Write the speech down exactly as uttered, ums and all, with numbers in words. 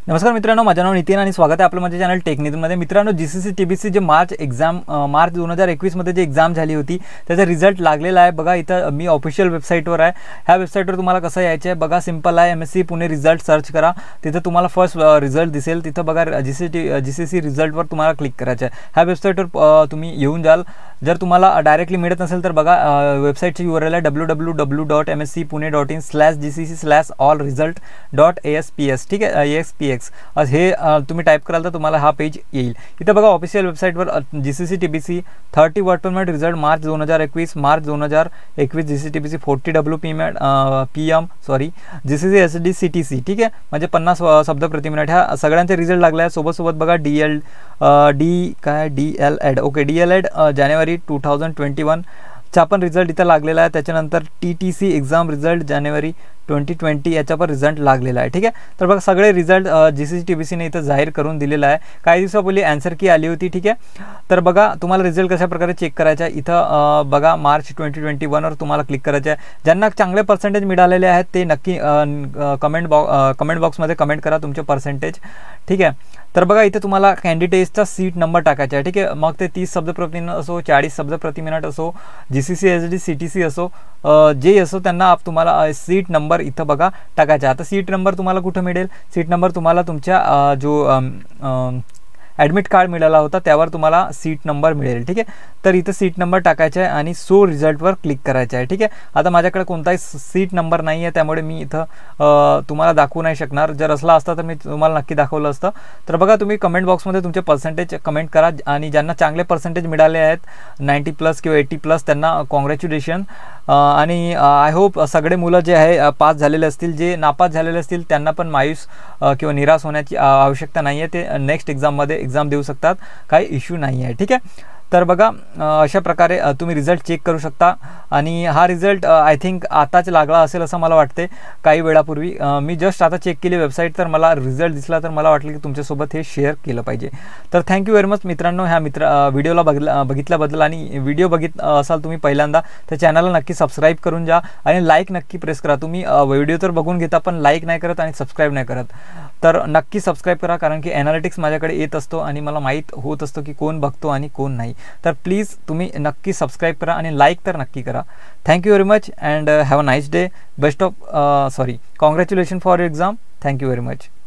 नमस्कार मित्रांनो, माझं नाव नितीन आणि स्वागत आहे आपलं माझ्या चॅनल टेक नितीनमध्ये। मित्रांनो, जीसीसी टीबीसी जे मार्च एक्झाम मार्च दोन हजार एकवीस मध्ये जे एक्झाम झाली होती त्याचा रिझल्ट लागलेला आहे। बघा इथं मी ऑफिशियल वेबसाईटवर आहे। ह्या वेबसाईटवर तुम्हाला कसं यायचं आहे बघा, सिंपल आहे। एमएससी पुणे रिझल्ट सर्च करा, तिथं तुम्हाला फर्स्ट रिझल्ट दिसेल। तिथं बघा जीसीसी जीसीसी रिझल्टवर तुम्हाला क्लिक करायचं आहे। ह्या वेबसाईटवर तुम्ही येऊन जाल। जर तुम्हाला डायरेक्टली मिळत नसेल तर बघा वेबसाईटची यूआरएल आहे W W W dot M S C Pune dot in slash G C C slash all result dot A S P S ठीक आहे, ए एक्स पी एक्स हे तुम्ही टाईप कराल तर तुम्हाला हा पेज येईल। इथं बघा ऑफिशियल वेबसाईटवर G C C T B C thirty word per minute result March दोन हजार एकवीस मार्च दोन हजार एकवीस G C T B C forty W P minute P M sorry G C C S D C T C ठीक आहे, म्हणजे पन्नास शब्द प्रति मिनिट ह्या सगळ्यांचे रिझल्ट लागले आहे। सोबत सोबत बघा डी एल डी काय D L Ed okay D L Ed जानेवारी टू थाउजंड ट्वेंटी वन चा पण रिझल्ट इथं लागलेला आहे। त्याच्यानंतर T T C exam result जानेवारी ट्वेंटी ट्वेंटी याचा पण रिझल्ट लागलेला आहे। ठीक आहे, तर बघा सगळे result G C C T B सीने इथं जाहीर करून दिलेला आहे। काही दिवसापूर्वी आन्सर की आली होती। ठीक आहे, तर बघा तुम्हाला रिझल्ट कशा प्रकारे चेक करायचा आहे इथं बघा मार्च ट्वेंटी ट्वेंटी वनवर तुम्हाला क्लिक करायचं आहे। ज्यांना चांगले पर्सेंटेज मिळालेले आहेत ते नक्की कमेंट बॉक्स कमेंट बॉक्समध्ये कमेंट करा तुमचे पर्सेंटेज। ठीक आहे, तर बघा इथे तुम्हाला कॅन्डिडेट्सचा सीट नंबर टाकायचा आहे। ठीक आहे, मग ते तीस शब्द प्रति मिनिट असो, चाळीस शब्द प्रति मिनिट असो, G C C S D C T C असो, जे असो त्यांना तुम्हाला सीट नंबर इथं बघा टाकायचा। आता सीट नंबर तुम्हाला कुठं मिळेल? सीट नंबर तुम्हाला तुमच्या जो ॲडमिट कार्ड मिळाला होता त्यावर तुम्हाला सीट नंबर मिळेल। ठीक आहे, तर इथं सीट नंबर टाकायचा आहे आणि सो रिझल्टवर क्लिक करायचं आहे। ठीक आहे, आता माझ्याकडे कोणताही सीट नंबर नाही आहे त्यामुळे मी इथं तुम्हाला दाखवू नाही शकणार। जर असला असता तर मी तुम्हाला नक्की दाखवलं असतं। तर बघा तुम्ही कमेंट बॉक्समध्ये तुमचे पर्सेंटेज कमेंट करा आणि ज्यांना चांगले पर्सेंटेज मिळाले आहेत नाईंटी प्लस किंवा एटी प्लस त्यांना कॉंग्रॅच्युलेशन। आणि आय होप सगळे मुलं जे आहे पास झालेले असतील, जे नापास झालेले असतील त्यांना पण मायूस किंवा निराश होण्याची आवश्यकता नाही आहे। ते नेक्स्ट एक्झाममध्ये एक्झाम देऊ शकतात, काही इश्यू नाही आहे। ठीक आहे, तर बघा अशा प्रकारे तुम्ही रिझल्ट चेक करू शकता आणि हा रिझल्ट आय थिंक आताच लागला असेल असं मला वाटते। काही वेळापूर्वी मी जस्ट आता चेक केली वेबसाईट तर मला रिझल्ट दिसला, तर मला वाटलं की तुमच्यासोबत हे शेअर केलं पाहिजे। तर थँक्यू व्हेरी मच मित्रांनो, ह्या मित्र व्हिडिओला बघितला बघितल्याबद्दल। आणि व्हिडिओ बघित असाल तुम्ही पहिल्यांदा तर चॅनलला नक्की सबस्क्राईब करून जा आणि लाईक नक्की प्रेस करा। तुम्ही व्हिडिओ तर बघून घेता पण लाईक नाही करत आणि सबस्क्राईब नाही करत, तर नक्की सबस्क्राईब करा कारण की ॲनालिटिक्स माझ्याकडे येत असतो आणि मला माहीत होत असतो की कोण बघतो आणि कोण नाही। तर प्लीज तुम्ही नक्की सबस्क्राईब करा आणि लाईक तर नक्की करा। Thank you very much and have a nice day. Best of sorry congratulation for your exam. Thank you very much.